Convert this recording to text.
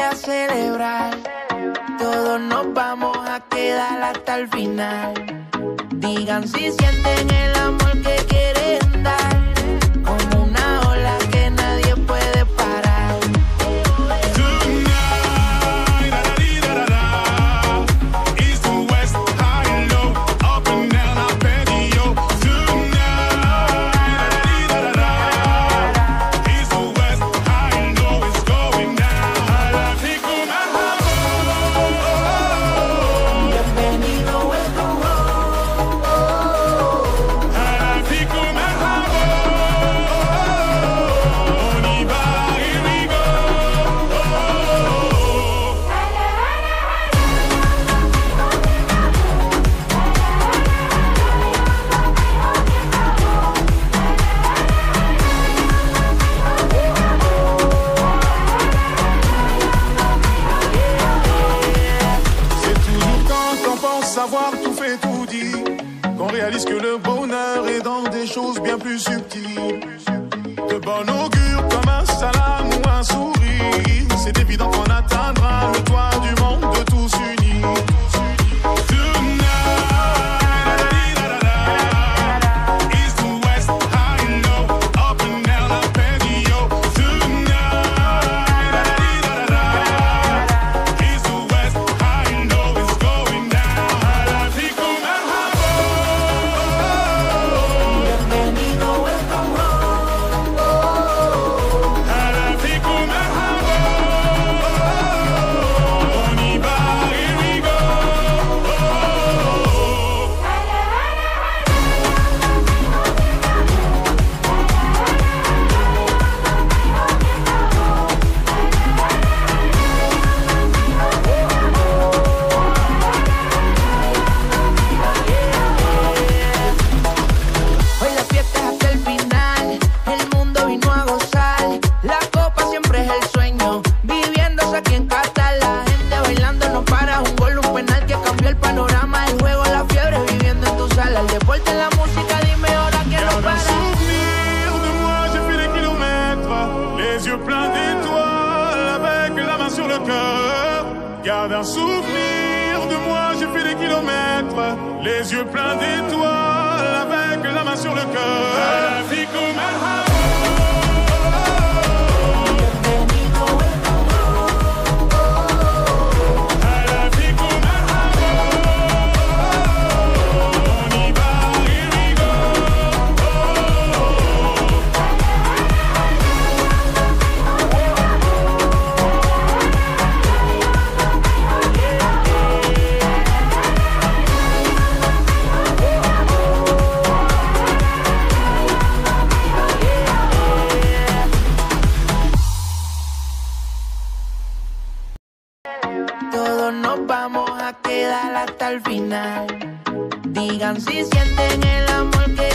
a celebrar. Todos nos vamos a quedar hasta el final. Digan si sienten el amor que quieren dar, como una ola que nadie puede parar. Tonight, da-da-dee-da-da-da, east to west, high and low, up and down our patio. Tonight, da-da-dee-da-da-da, east to west, high and low, it's going down. Halafikum al-Habo. Bienvenido, welcome home. Halafikum al-Habo. On y va, here we go. C'est toujours quand on pense avoir tout fait, tout dit, qu'on réalise que le bonheur est dans des choses bien plus subtiles. De bon augure comme un salam ou un sourire, c'est évident qu'on atteindra le toit du monde de tous unis. Tonight, east to west, high and low, up and down our patio. Tonight, east to west, high and low, it's going down. Halafikum al-Habo. Bienvenido, welcome home. Halafikum al-Habo. On y va, here we go. Hoy la fiesta es hasta el final, el mundo vino a gozar. La copa siempre es el sueño, viviéndose aquí en Qatar. La gente bailando no para, un gol, un penal que cambió el panorama. El juego, la fiebre, viviendo en tu sala. El deporte, la música, dime ahora quién lo Garde un para. souvenir de moi, j'ai fait des kilomètres, les yeux pleins d'étoiles, avec la main sur le cœur. Garde un souvenir de moi, j'ai fait des kilomètres, les yeux pleins d'étoiles, avec la main sur le cœur. Halafikum al-Habo. Bienvenido, welcome home. Halafikum al-Habo. On y va, here we go. Todos nos vamos a quedar hasta el final. Digan si sienten el amor que